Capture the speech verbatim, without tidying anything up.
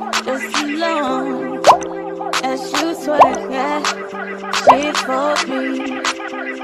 just as long as you swear, yeah, she for me.